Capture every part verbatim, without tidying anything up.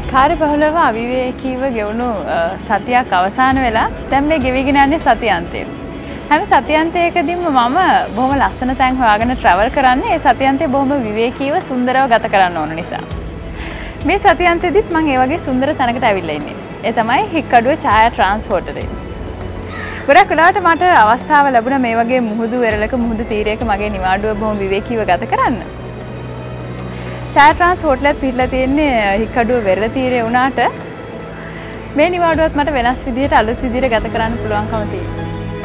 කාර්යබහුලව අවිවේකීව ගෙවුණු සතියක් අවසන් වෙලා දැන් මේ ගෙවිගෙන යන්නේ සතියන්තය. හැම සතියන්තයකදීම මම බොහොම ලස්සන තැන් හොයාගෙන travel කරන්නේ ඒ සතියන්තය බොහොම විවේකීව සුන්දරව ගත කරන්න ඕන නිසා. මේ සතියන්තෙදිත් මම ඒ වගේ සුන්දර තැනකට ඇවිල්ලා ඉන්නේ. ඒ තමයි හික්කඩුව ඡායා ට්‍රාන්ස්පෝර්ට් එකේ. ගොඩක් වෙලාවට මට අවස්ථාව ලැබුණා මේ වගේ මුහුදු වෙරළක මුහුදු තීරයක මගේ නිවාඩුව බොහොම විවේකීව ගත කරන්න. ඡායා ට්‍රාන්ස්පෝර්ට් එකත් පිටලා තියෙන්නේ හික්කඩුව වෙරළ තීරේ වුණාට මේ නිවාඩුවත් මට වෙනස් විදිහට අලුත් විදිහට ගත කරන්න පුළුවන්කම තියෙනවා.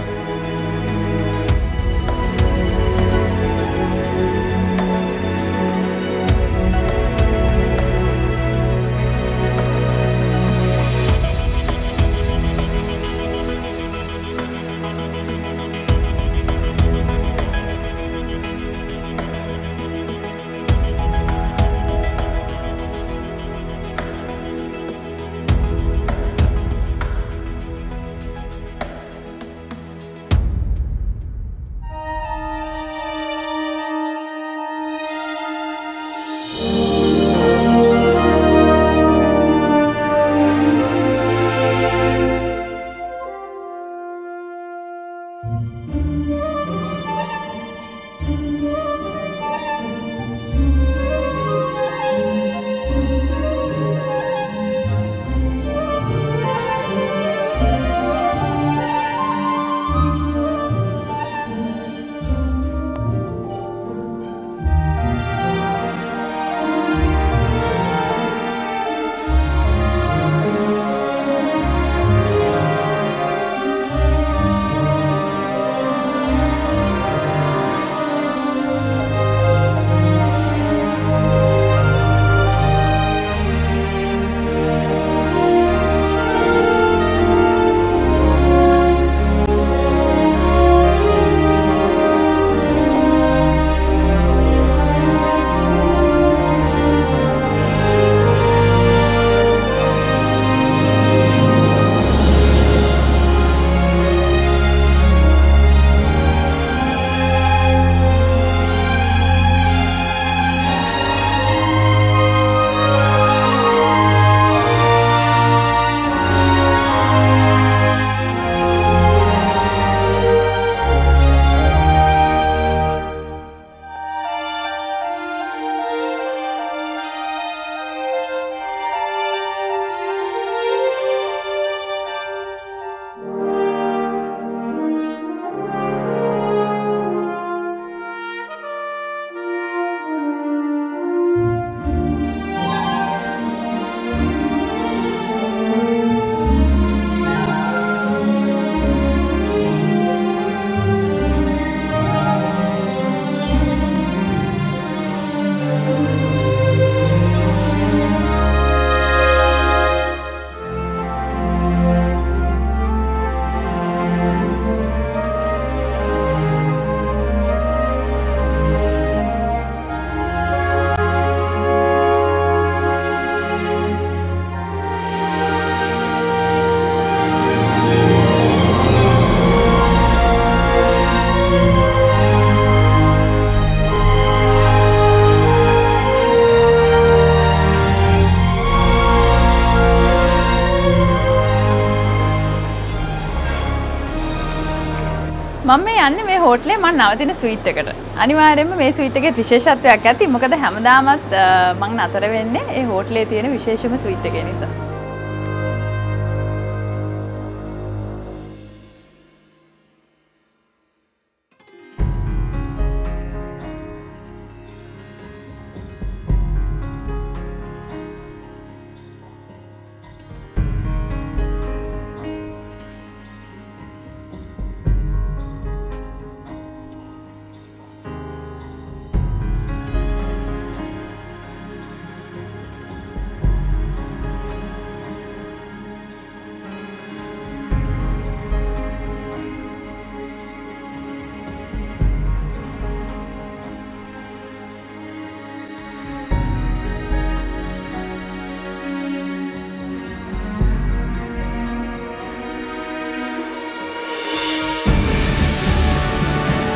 මම මේ යන්නේ මේ හෝටලේ මම නවතින ස්වීට් එකට. අනිවාර්යයෙන්ම මේ ස්වීට් එකේ විශේෂත්වයක් ඇති. මොකද හැමදාමත් මම නතර වෙන්නේ ඒ හෝටලේ තියෙන විශේෂම ස්වීට් එකේ නිසා.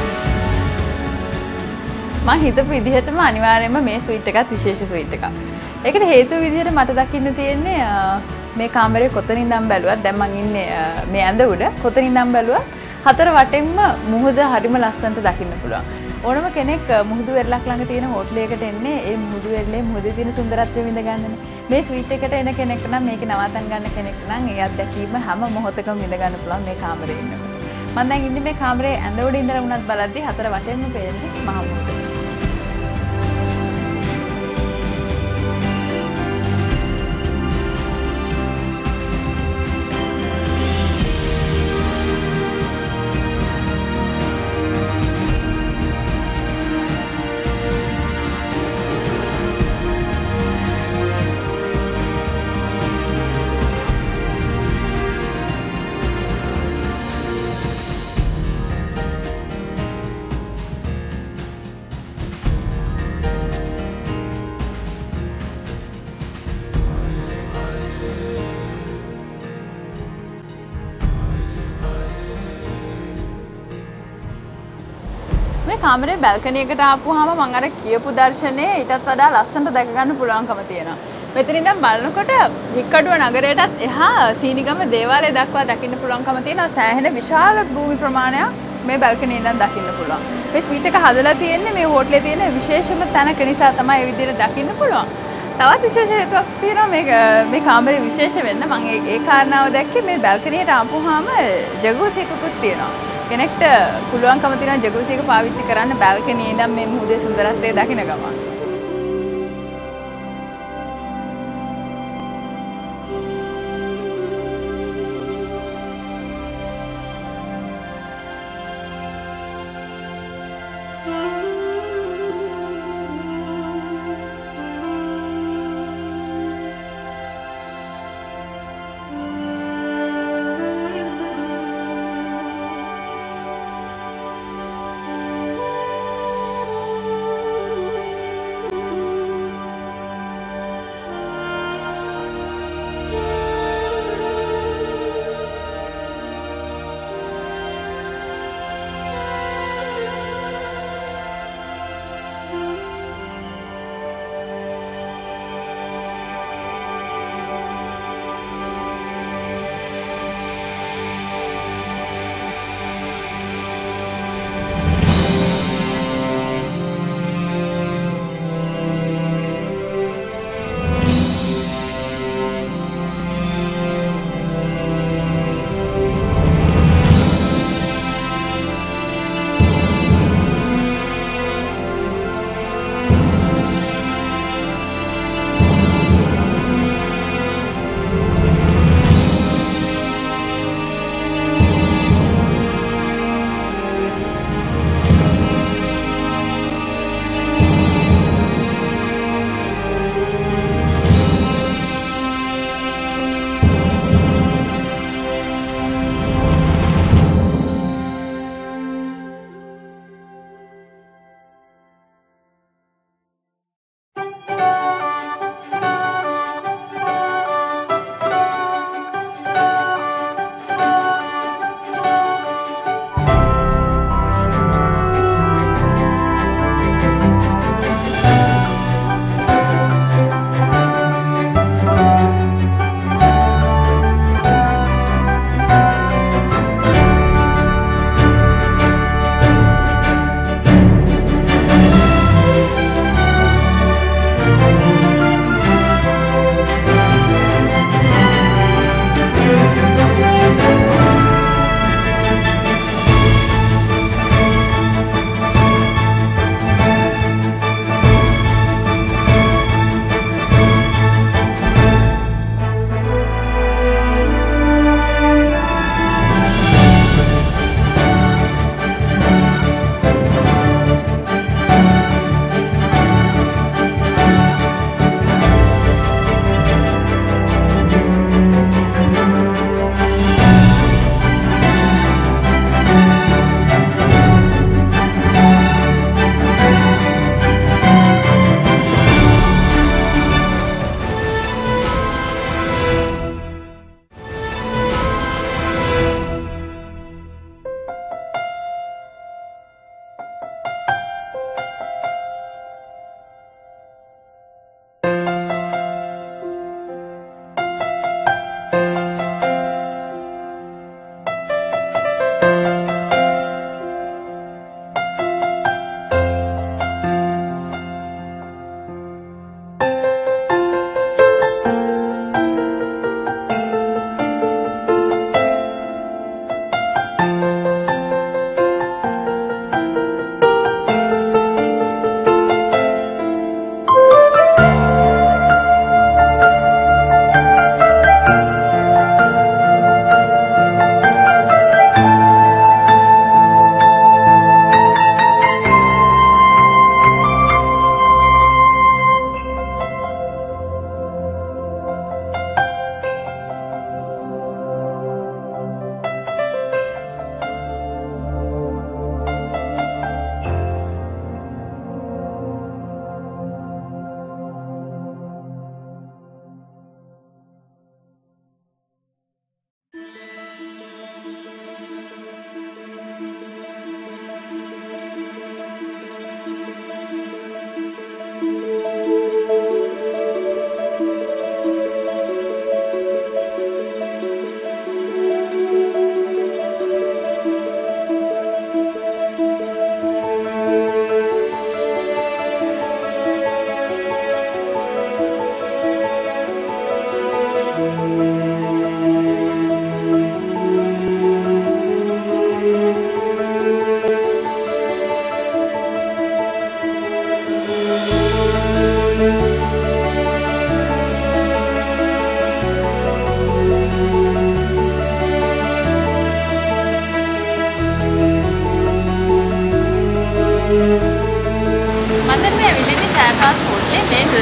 මම හිතපු විදිහටම අනිවාර්යයෙන්ම මේ ස්වීට් එකත් විශේෂ ස්වීට් එකක්. ඒකට හේතුව විදිහට මට දකින්න තියෙන්නේ මේ කාමරේ කොතනින් ඉඳන් බැලුවත් දැන් මං ඉන්නේ මේ ඇඳ උඩ කොතනින් ඉඳන් බැලුවත් හතර වටෙන්ම මුහුද හරිම ලස්සනට දකින්න පුළුවන්. ඕනම කෙනෙක් මුහුදු වෙරළක් ළඟ තියෙන හෝටලයකට එන්නේ ඒ මුහුදු වෙරළේ මුහුදේ තියෙන සුන්දරත්වය විඳ ගන්නනේ. මේ ස්වීට් එකට එන කෙනෙක් නම් මේකේ නවත්තන් ගන්න කෙනෙක් නම් ඒ අත්දැකීම හැම මොහොතකම විඳ ගන්න පුළුවන් මේ කාමරේ ඉන්නකොට. මම දැන් ඉන්නේ මේ කාමරේ ඇඳ උඩ ඉඳලා වුණත් බලද්දි හතර වටෙන්ම පේන්නේ මහ මුහුද. මේ කාමරේ බැල්කනි එකට ආපුවාම මම අර කියපු දර්ශනේ ඊටත් වඩා ලස්සනට දැක ගන්න පුළුවන්කම තියෙනවා. මෙතන ඉඳන් බලනකොට හික්කඩුව නගරයටත් එහා සීනිගම දේවාලය දක්වා දකින්න පුළුවන්කම තියෙනවා. සෑහෙන විශාල භූමි ප්‍රමාණයක් මේ බැල්කනි ඉඳන් දකින්න පුළුවන්. මේ ස්වීට් එක හදලා තියෙන්නේ මේ හෝටලේ තියෙන විශේෂම තැනක නිසා තමයි මේ විදිහට දකින්න පුළුවන්. තවත් විශේෂ හේතුවක් තියෙනවා මේ මේ කාමරේ විශේෂ වෙන්න. මම ඒ ඒ කාරණාව දැක්කේ මේ බැල්කනියට ආපුවාම ජගුසි එකකුත් තියෙනවා. කෙනෙක්ට පුළුවන්කම තියෙනවා ජගුසි එක පාවිච්චි කරන්න බැල්කනියේ ඉඳන් මේ මුහුදේ සුන්දරත්වය දකින්න ගමන්.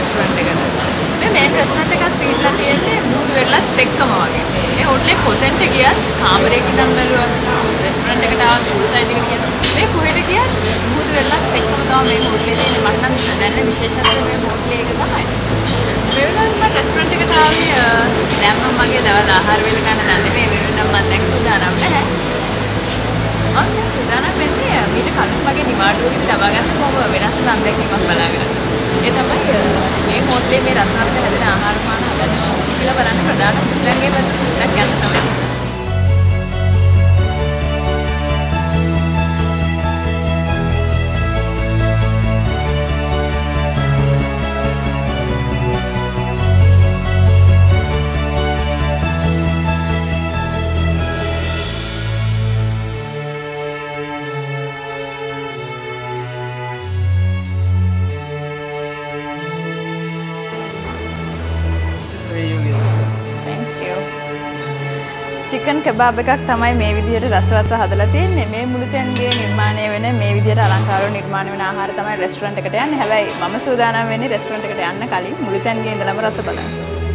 රෙස්ටොරන්ට් එකට. මේ මේන් රෙස්ටොරන්ට් එකත් පිටලා තියෙන්නේ මුහුදු වෙරළත් එක්කම වගේ. මේ හෝටලේ කොතෙන්ට ගියත් කාමරයක ඉඳන් බැලුවා රෙස්ටොරන්ට් එකට ආවත් පූල් සයිඩ් එකට ගියත් මේ කොහෙට ගියත් මුහුදු වෙරළත් එක්කම තමයි මේ හෝටලේ තියෙන්නේ. මට නම් දැනෙන විශේෂත්වය මේ හෝටලේ එක තමයි. මේ වෙලාවට මම රෙස්ටොරන්ට් එකට ආවේ දැන් මම මගේ දවල් ආහාර වේල ගන්න නැන්නේ මේ වෙනුවෙන් මම දැන් සූදානම් නැහැ. මම දැන් සූදානම් වෙන්නේ මීට කලින් මගේ නිවාඩුවේදී ලබා ගන්න බොහොම වෙනස් වෙන අත්දැකීමක් බලාගෙන. ඒ තමයි මේ හෝටලේ මේ රසවත් හැදෙන ආහාර පාන හදන්න කියලා බලන්න ප්‍රධාන සුළංගේ පැත්ත චුට්ටක් යන්න තමයි. චිකන් කබාබ් එකක් තමයි මේ විදිහට රසවත්ව හදලා තියෙන්නේ. මේ මුළුතැන්ගේ නිර්මාණය වෙන මේ විදිහට අලංකාරව නිර්මාණය වෙන ආහාර තමයි රෙස්ටොරන්ට් එකට යන්නේ. හැබැයි මම සූදානම් වෙන්නේ රෙස්ටොරන්ට් එකට යන්න කලින් මුළුතැන්ගේ ඉඳලම රස බලන්න.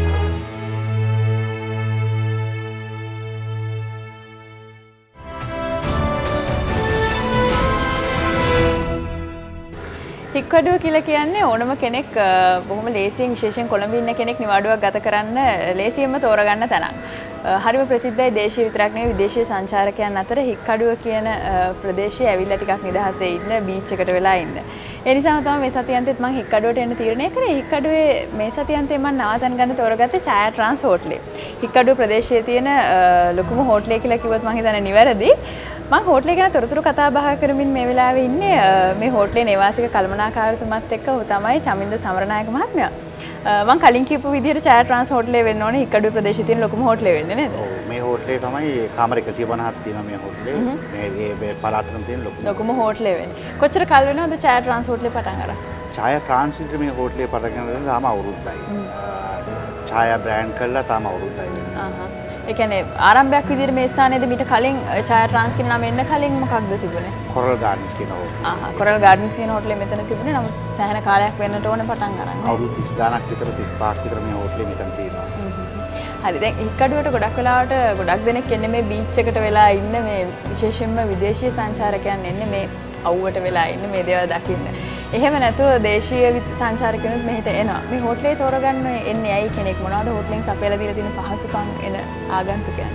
හික්කඩුව කියලා කියන්නේ ඕනම කෙනෙක් බොහොම ලේසියෙන් විශේෂයෙන් කොළඹ ඉන්න කෙනෙක් නිවාඩුවක් ගත කරන්න ලේසියෙන්ම තෝරගන්න තැනක්. හරිම ප්‍රසිද්ධයි දේශීය විතරක් නෙවෙයි විදේශීය සංචාරකයන් අතර හික්කඩුව කියන ප්‍රදේශයේ ඇවිල්ලා ටිකක් නිදහසේ ඉන්න බීච් එකට වෙලා ඉන්න. ඒ නිසාම තමයි මේ සතියන්තෙත් මම හික්කඩුවට එන්න තීරණය කරේ. හික්කඩුවේ මේ සතියන්තේ මම නවතන් ගන්න තෝරගත්තේ ඡායා ට්‍රාන්ස් හෝටලේ. හික්කඩුව ප්‍රදේශයේ තියෙන ලොකුම හෝටලේ කියලා කිව්වොත් මම හිතන්නේ නිවැරදි. මම හෝටලේ ගැන තොරතුරු කතා බහ කරමින් මේ වෙලාවේ ඉන්නේ මේ හෝටලේ නිවාසික කළමනාකාරතුමත් එක්ක තමයි චමින්ද සමරනායක මහත්මයා. මම කලින් කියපු විදිහට ඡායා ට්‍රාන්ස් හෝටලේ වෙන්න ඕනේ හික්කඩුව ප්‍රදේශයේ තියෙන ලොකුම හෝටලේ වෙන්නේ නේද? ඔව් මේ හෝටලේ තමයි කාමර එකසිය පනහක් තියෙනවා මේ හෝටලේ. මේ මේ පළාතටම තියෙන ලොකුම ලොකුම හෝටලේ වෙන්නේ. කොච්චර කල් වෙනවද ඡායා ට්‍රාන්ස් හෝටලේ පටන් අරන්? ඡායා ට්‍රාන්ස් විතර මේ හෝටලේ පටන් ගන්න තාම අවුරුද්දයි. ඡායා බ්‍රෑන්ඩ් කරලා තාම අවුරුද්දයි වෙනවා. ආහ්. ඒ කියන්නේ ආරම්භයක් විදිහට මේ ස්ථානයේදී මීට කලින් ඡායා ට්‍රාන්ස් කියන නම එන්න කලින් මොකක්ද තිබුණේ? කොරල් ගාඩන්ස් කියන හෝටලේ. ආහ් කොරල් ගාඩන්ස් කියන හෝටලේ මෙතන තිබුණේ. නමුත් සෑහෙන කාලයක් වෙන්නට ඕනේ පටන් ගන්න. අවුරුදු තිස් ගාණක් විතර තිස් පහක් විතර මේ හෝටලේ මෙතන තියෙනවා. හරි දැන් හික්කඩුවට ගොඩක් වෙලාවට ගොඩක් දෙනෙක් එන්නේ මේ බීච් එකට වෙලා ඉන්න මේ විශේෂයෙන්ම විදේශීය සංචාරකයන් එන්නේ මේ අවුවට වෙලා ඉන්න මේ දේවල් දකින්න. එහෙම නැතුව දේශීය සංචාරකයනුත් මෙහෙට එනවා. මේ හෝටලේ තෝරගන්න එන්නේ ඇයි කෙනෙක් මොනවද හෝටලෙන් සපයලා දීලා තියෙන පහසුකම් එන ආගන්තුකයන්?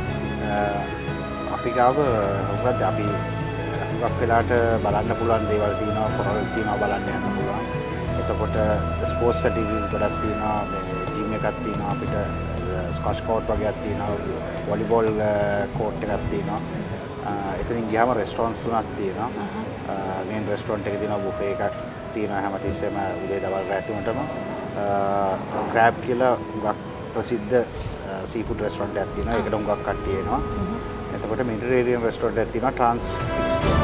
අපි ගාව මොකද අපි හුඟක් වෙලාට බලන්න පුළුවන් දේවල් තියෙනවා කොරල් තියෙනවා බලන්න යන්න පුළුවන්. එතකොට ස්පෝර්ට්ස් ෆැසිලිටිස් ගොඩක් තියෙනවා මේ ජිම් එකක් තියෙනවා අපිට ස්කොච් කෝට් වගේක් තියෙනවා වොලිබෝල් කෝට් එකක් තියෙනවා. එතනින් ගියාම රෙස්ටොරන්ට්ස් තුනක් තියෙනවා. මේන් රෙස්ටොරන්ට් එකේ තියෙනවා බුෆේ එකක් තියෙනවා හැමතිස්සෙම උදේ දවල් රැ තුනටම. ක්‍රැබ් කියලා හුඟක් ප්‍රසිද්ධ සීෆුඩ් රෙස්ටොරන්ට් එකක් තියෙනවා. ඒකට හුඟක් කට්ටිය එනවා. එතකොට මෙඩිටරේනියන් රෙස්ටොරන්ට් එකක් තියෙනවා ට්‍රාන්ස් පික්ස් කියලා.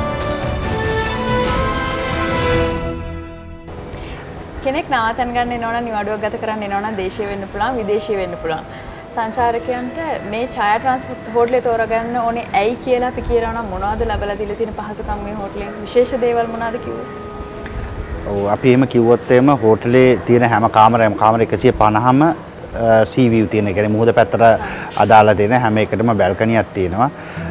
කෙනෙක් නවතන් ගන්න එනවා නම් නිවාඩුවක් ගත කරන්න එනවා නම් දේශීය වෙන්න පුළුවන් විදේශීය වෙන්න පුළුවන්. සංචාරකයන්ට මේ ඡායා ට්‍රාන්ස්පෝර්ට් හෝටලේ තෝරගන්න ඕනේ ඇයි කියලා අපි කියනවා නම් මොනවද ලැබලා දීලා තියෙන පහසුකම් මේ හෝටලෙන් විශේෂ දේවල් මොනවද කිව්වේ? ඔව් අපි එහෙම කිව්වොත් එහෙම හෝටලේ තියෙන හැම කාමරයක්ම කාමර එකසිය පනහම සී විව් තියෙන. ඒ කියන්නේ මුහුද පැත්තට අදාළ තියෙන හැම එකටම බැල්කනියක් තියෙනවා.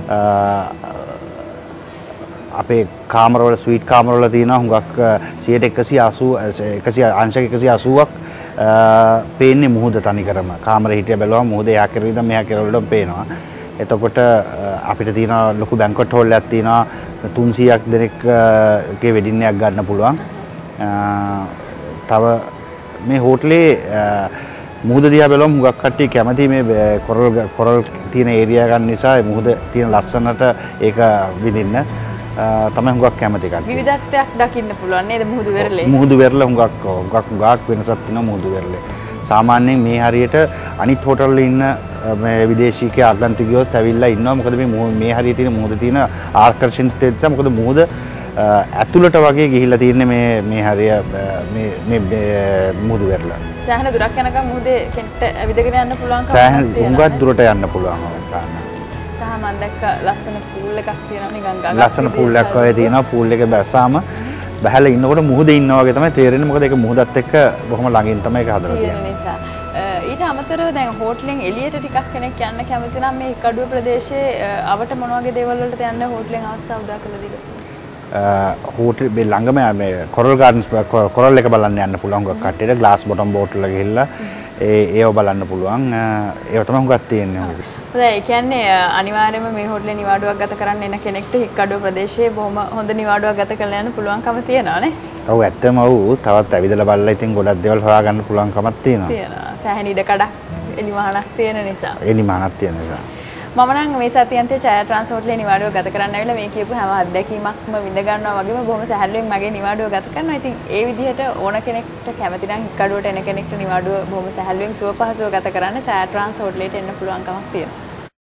අපේ කාමරවල ස්වීට් කාමරවල තියෙනවා හුඟක් සියයට එකසිය අසූ අංශක එකසිය අසූවක් පේන්නේ මුහුද තනිකරම. කාමරේ හිටිය බැලුවම මුහුද එහා කෙරේ ඉඳන් මෙහා කෙරවලටම පේනවා. එතකොට අපිට තියෙන ලොකු බැංකුවට් හෝල් එකක් තියෙනවා තුන්සීයක් දෙනෙක්ගේ වෙඩින් එකක් ගන්න පුළුවන්. තව මේ හෝටලේ මුහුද දිහා බැලුවම හුඟක් කට්ටිය කැමති මේ කොරල් කොරල් තියෙන ඒරියා ගන්න නිසා මුහුද තියෙන ලස්සනට ඒක විඳින්න තමයි හුඟක් කැමති කට්ටිය. විවිධත්වයක් දකින්න පුළුවන් නේද මුහුදු වෙරළේ? මුහුදු වෙරළ හුඟක් හුඟක් හුඟක් වෙනසක් තියෙනවා මුහුදු වෙරළේ. සාමාන්‍යයෙන් මේ හරියට අනිත් හෝටල් වල ඉන්න මේ විදේශීකයෝ ආගන්තුකයෝත් ඇවිල්ලා ඉන්නවා. මොකද මේ මේ හරියට තියෙන මුහුද තියෙන ආකර්ෂණීයත්වය නිසා. මොකද මුහුද ඇතුළට වගේ ගිහිල්ලා තියෙන්නේ මේ මේ හරිය මේ මේ මුහුදු වෙරළ. සෑහෙන දුරක් යනකම් මුහුදේ කෙනෙක්ට ඇවිදගෙන යන්න පුළුවන් කමක් සෑහෙන හුඟක් දුරට යන්න පුළුවන් කාරණා. සහ මම දැක්ක ලස්සන පූල් එකක් තියෙනවා නිකන් ගඟක්. ලස්සන පූල් එකක් වගේ තියෙනවා. පූල් එකේ බැස්සාම බහැලා ඉන්නකොට මුහුදේ ඉන්නා වගේ තමයි තේරෙන්නේ. මොකද ඒක මුහුදත් එක්ක බොහොම ළඟින් තමයි ඒක හදලා තියෙන්නේ. නිසා ඊට අමතරව දැන් හෝටලෙන් එළියට ටිකක් කෙනෙක් යන්න කැමති නම් මේ හික්කඩුව ප්‍රදේශයේ අවට මොන වගේ දේවල් වලට යන්න හෝටලෙන් අවස්ථාව උදා කළා දීලා හෝටල් මේ ළඟම මේ කොරල් ගාඩන්ස් කොරල් එක බලන්න යන්න පුළුවන් ගොඩක් කට්ටියට ග්ලාස් බොටම් බෝට් වල ගිහිල්ලා ඒ ඒව බලන්න පුළුවන් ඒව තමයි හුඟක් තියෙන්නේ. හොඳයි ඒ කියන්නේ අනිවාර්යයෙන්ම මේ හෝටලේ නිවාඩුවක් ගත කරන්න එන කෙනෙක්ට හික්කඩුව ප්‍රදේශයේ බොහොම හොඳ නිවාඩුවක් ගත කරලා යන්න පුළුවන්කම තියෙනවා නේ. ඔව් ඇත්තම ඔව් තවත් ඇවිදලා බලලා ඉතින් ගොඩක් දේවල් හොයාගන්න පුළුවන්කමක් තියෙනවා. තියෙනවා. සෑහෙන ඉඩ කඩක් එලිමහනක් තියෙන නිසා. එලිමහනක් තියෙන නිසා. මම නම් මේ සතියන්තයේ ඡායා ට්‍රාන්ස් හෝටලේ නිවාඩුව ගත කරන්න ඇවිල්ලා මේ කියපු හැම අත්දැකීමක්ම විඳ ගන්නවා වගේම බොහොම සැහැල්ලුවෙන් මගේ නිවාඩුව ගත කරනවා. ඉතින් ඒ විදිහට ඕන කෙනෙක්ට කැමති නම් හික්කඩුවට එන කෙනෙක්ට නිවාඩුව බොහොම සැහැල්ලුවෙන් සුව පහසුව ගත කරන්න ඡායා ට්‍රාන්ස් හෝටලේට එන්න පුළුවන්කමක් තියෙනවා.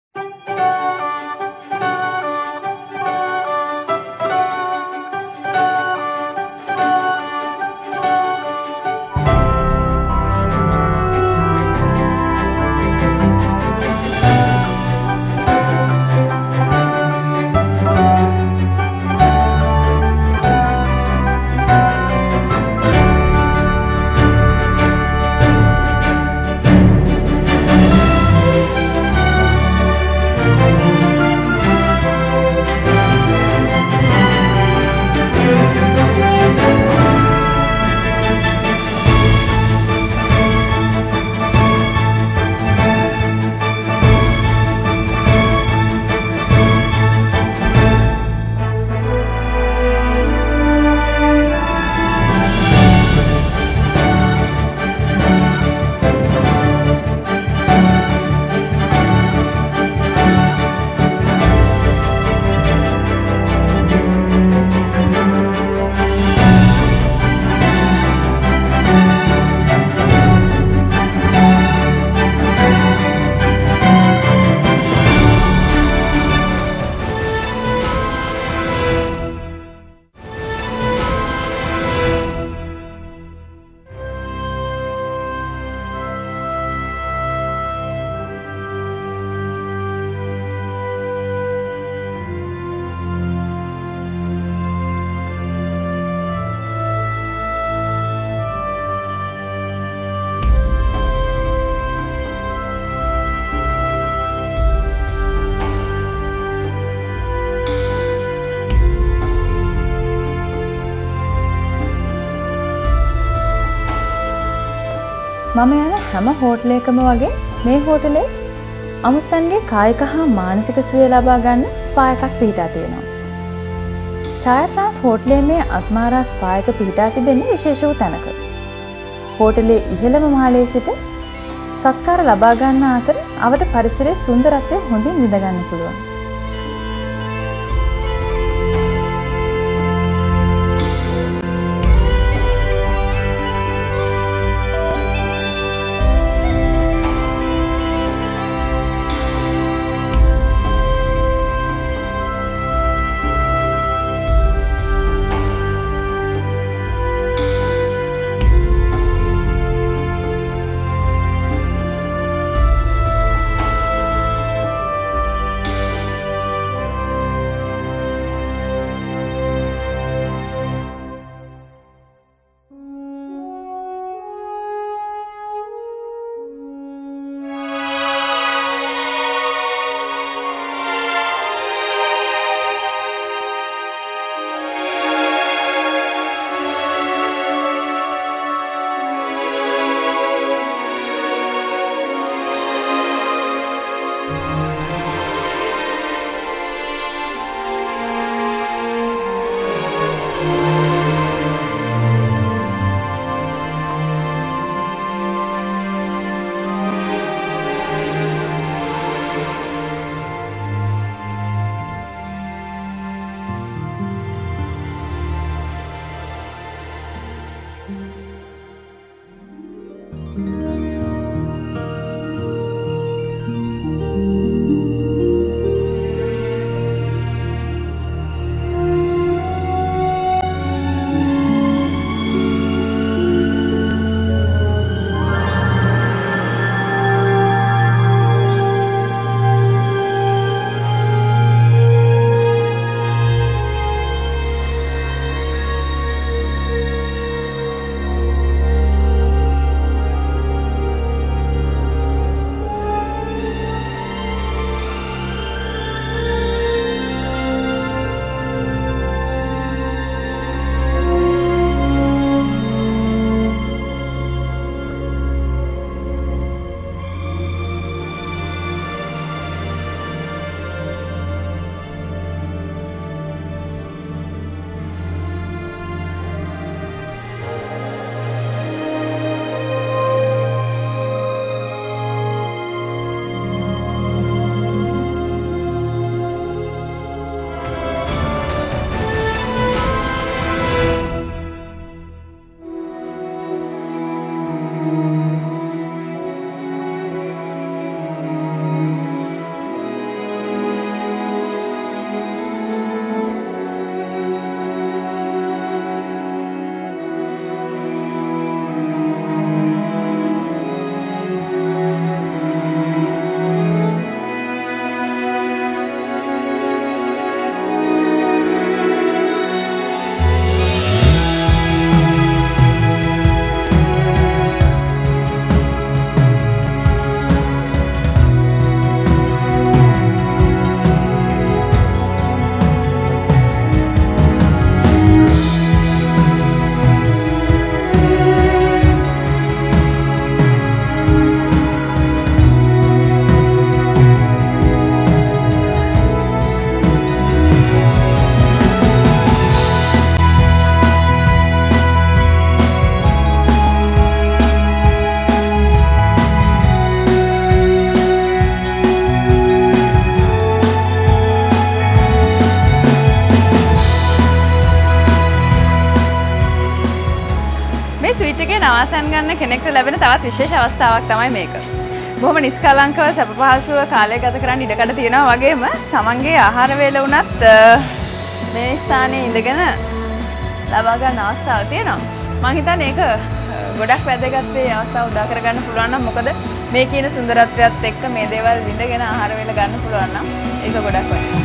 මම යන හැම හෝටලයකම වගේ මේ හෝටලේ අමුත්තන්ගේ කායික හා මානසික සුවය ලබා ගන්න ස්පා එකක් පිහිටා තියෙනවා. ඡායා ට්‍රාන්ස් හෝටලේ මේ අස්මාරා ස්පා එක පිහිටා තිබෙන්නේ විශේෂ වූ තැනක. හෝටලේ ඉහළම මහලේ සිට සත්කාර ලබා ගන්න අතර අවට පරිසරයේ සුන්දරත්වය හොඳින් විඳ ගන්න පුළුවන්. සමාතන් ගන්න කෙනෙක්ට ලැබෙන තවත් විශේෂ අවස්ථාවක් තමයි මේක. බොහොම නිස්කලංකව සැප පහසුව කාලය ගත කරන්න ඉඩකඩ තියෙනවා වගේම තමන්ගේ ආහාර වේල වුණත් මේ ස්ථානයේ ඉඳගෙන ලබා ගන්න අවස්ථාවක් තියෙනවා. මම හිතන්නේ ඒක ගොඩක් වැදගත් මේ අවස්ථාව උදා කරගන්න පුළුවන් නම් මොකද මේ කියන සුන්දරත්වයත් එක්ක මේ දේවල් විඳගෙන ආහාර වේල ගන්න පුළුවන් නම් ඒක ගොඩක් වටිනවා.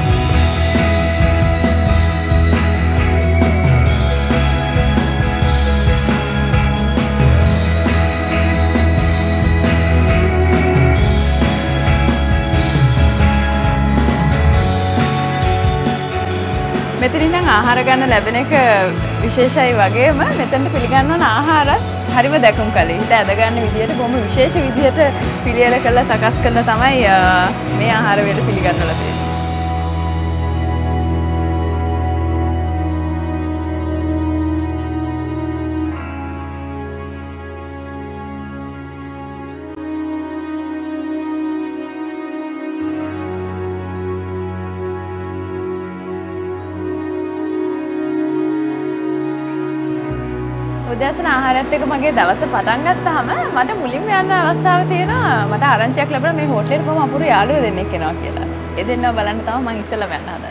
මෙතනින් නම් ආහාර ගන්න ලැබෙන එක විශේෂයි වගේම මෙතනට පිළිගන්වන ආහාර හරිම දැකුම් කලේ. හිත ඇද ගන්න විදියට බොහොම විශේෂ විදියට පිළියෙල කරලා සකස් කරලා තමයි මේ ආහාර වේල පිළිගන්නලා තියෙන්නේ. උදෑසන ආහාරයත් එක්ක මගේ දවස පටන් ගත්තාම මට මුලින්ම යන්න අවස්ථාව තියෙනවා මට ආරංචියක් ලැබුණා මේ හෝටලෙට කොහොම අපුරු යාළුවෝ දෙන්නෙක් එනවා කියලා. ඒ දෙන්නව බලන්න තමයි මම ඉස්සෙල්ලාම යන්න හදන්නේ.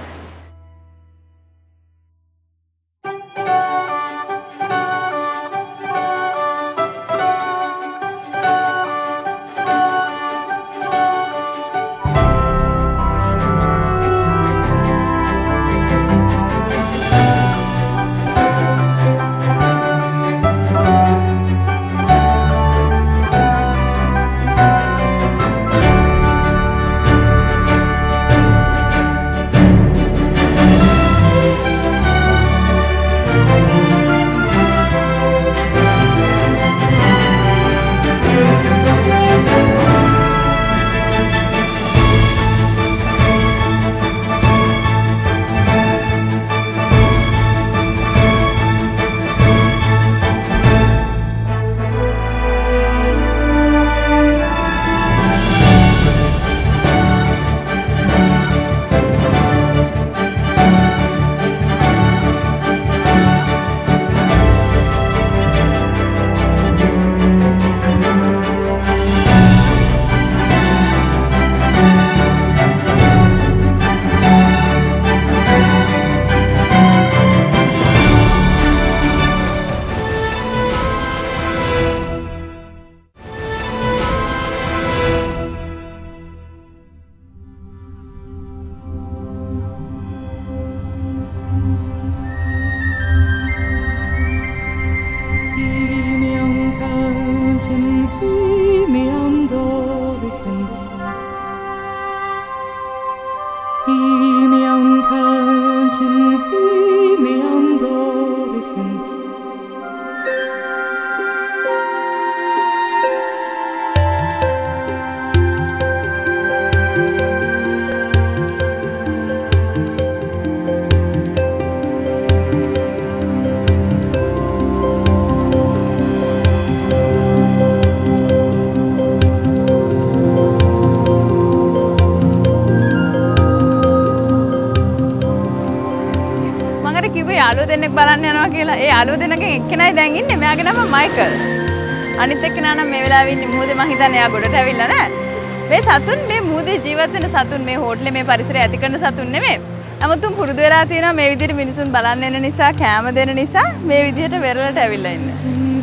යාළුවෝ දෙන්නෙක් බලන්න යනවා කියලා. ඒ යාළුවෝ දෙන්නගෙන් එක්කෙනයි දැන් ඉන්නේ. මෙයාගේ නම මයිකල්. අනිත් එක්කෙනා නම් මේ වෙලාවේ ඉන්නේ මුහුදේ. මං හිතන්නේ එයා ගොඩට ඇවිල්ලා නැහැ. මේ සතුන් මේ මුහුදේ ජීවත් වෙන සතුන් මේ හෝටලේ මේ පරිසරය ඇති කරන සතුන් නෙමෙයි. නමුත් උන් පුරුදු වෙලා තියෙනවා මේ විදිහට මිනිසුන් බලන්න එන නිසා, කෑම දෙන නිසා මේ විදිහට වෙරළට ඇවිල්ලා ඉන්නේ.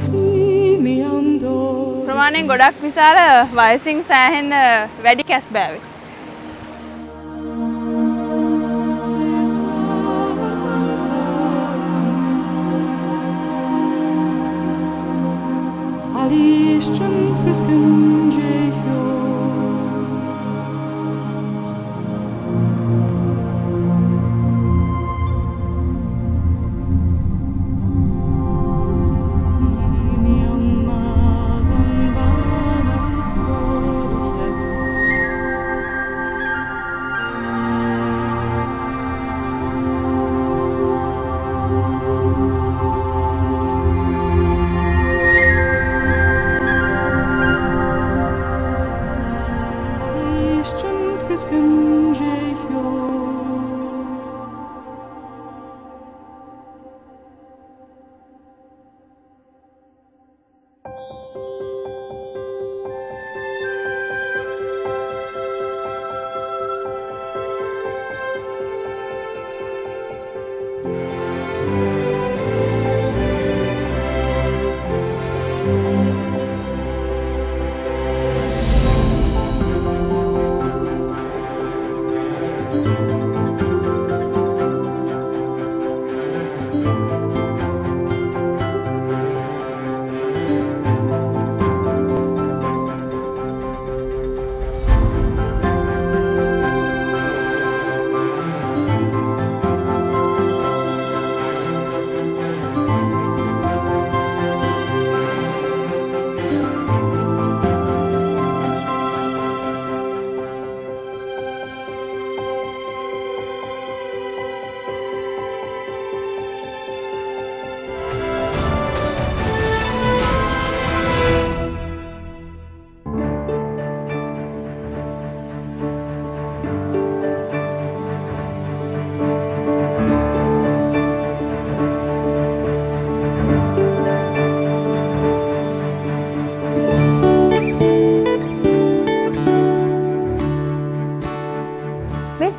ප්‍රමාණයෙන් ගොඩක් විශාල වයසින් සෑහෙන වැඩි කැස්බෑවෙක්.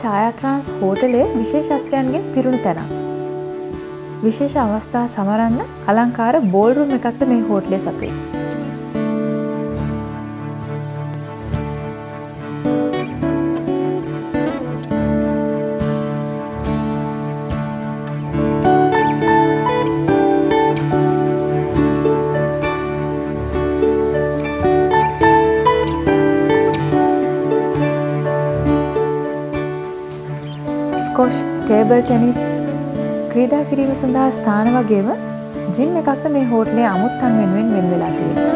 ඡායා ට්‍රාන්ස් හෝටලයේ විශේෂත්වයන්ගෙන් පිරුණු තැනක්. විශේෂ අවස්ථා සමරන්න අලංකාර බෝල්රූම් එකක්ද මේ හෝටලේ සතුයි. ස්කොෂ්, ටේබල් ටෙනිස් ක්‍රීඩා කිරීම සඳහා ස්ථාන වගේම ජිම් එකක්ද මේ හෝටලේ අමුත්තන් වෙනුවෙන් වෙන් වෙලා තියෙනවා.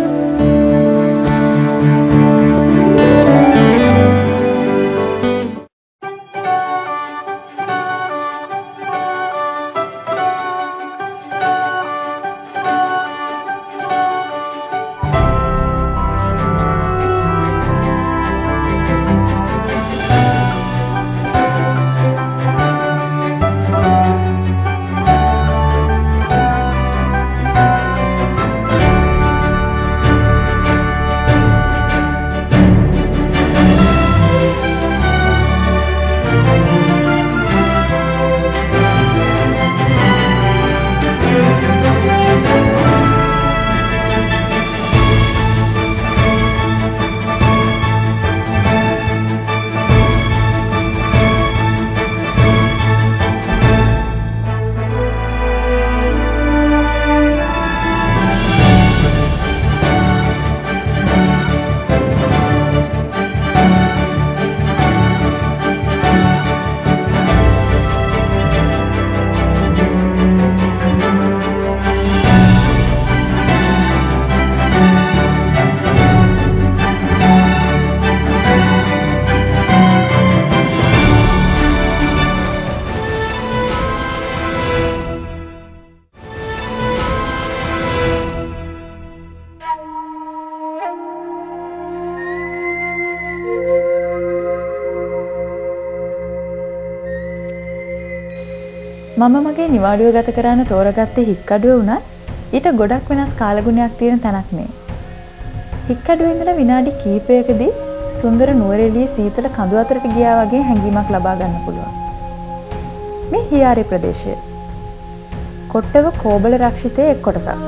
මම මගේ නිවාඩුව ගත කරන්න තෝරගත්තේ හික්කඩුව වුණත් ඊට ගොඩක් වෙනස් කාලගුණයක් තියෙන තැනක් මේ. හික්කඩුවේ ඉඳලා විනාඩි කිහිපයකදී සුන්දර නුවරඑළියේ සීතල කඳු අතරට ගියා වගේ හැඟීමක් ලබා ගන්න පුළුවන්. මේ හියාරි ප්‍රදේශය. කොට්ටව කෝබල රක්ෂිතයේ එක් කොටසක්.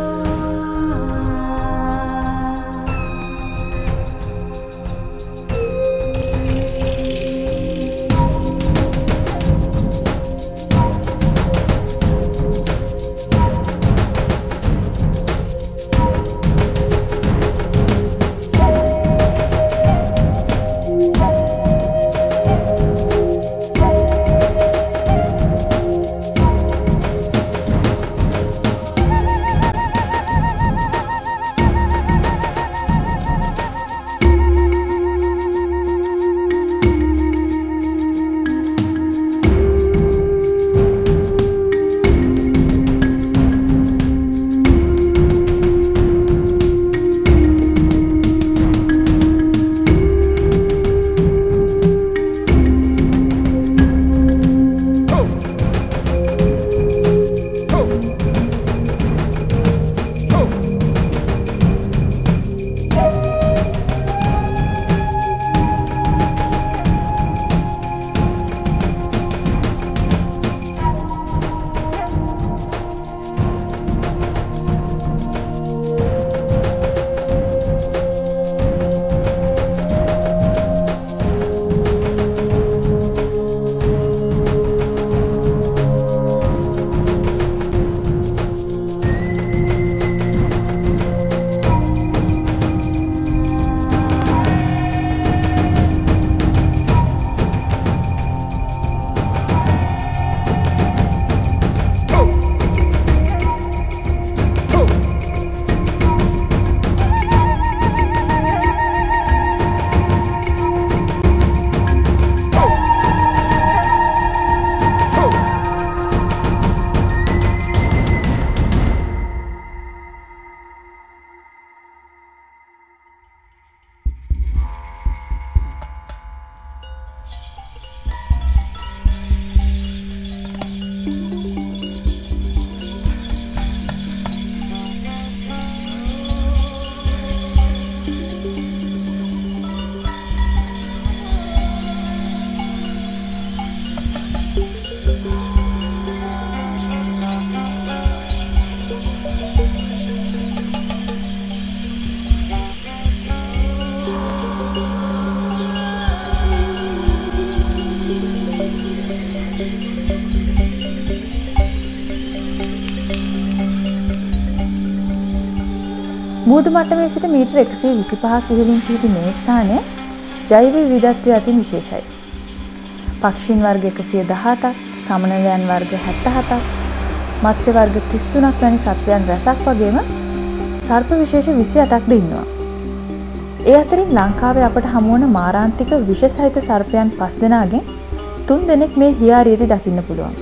මුහුදු මට්ටමේ සිට මීටර එකසිය විසිපහක් ඉහළින් පිහිටි මේ ස්ථානය ජෛව විවිධත්වය අතින් විශේෂයි. පක්ෂීන් වර්ග එකසිය දහඅටක්, සමනලයන් වර්ග හැත්තෑ හතක්, මත්ස්‍ය වර්ග තිස් තුනක් වැනි සත්වයන් රැසක් වගේම සර්ප විශේෂ විසි අටක්ද ඉන්නවා. ඒ අතරින් ලංකාවේ අපට හමුවන මාරාන්තික විෂ සහිත සර්පයන් පස් දෙනාගෙන් තුන් දෙනෙක් මේ හියාරියේදී දකින්න පුළුවන්.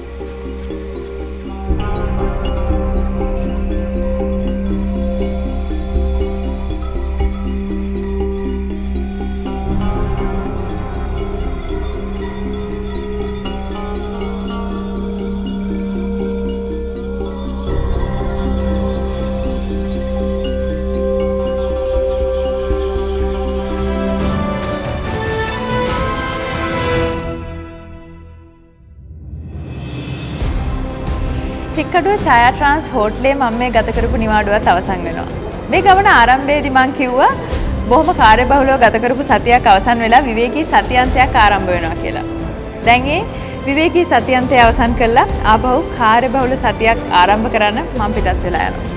හික්කඩුව ඡායා ට්‍රාන්ස් හෝටලේ මම මේ ගත කරපු නිවාඩුවත් අවසන් වෙනවා. මේ ගමන ආරම්භයේදී මම කිව්වා බොහොම කාර්යබහුලව ගත කරපු සතියක් අවසන් වෙලා විවේකී සතියන්තයක් ආරම්භ වෙනවා කියලා. දැන් මේ විවේකී සතියන්තය අවසන් කළා ආපහු කාර්යබහුල සතියක් ආරම්භ කරන්න මම පිටත් වෙලා යනවා.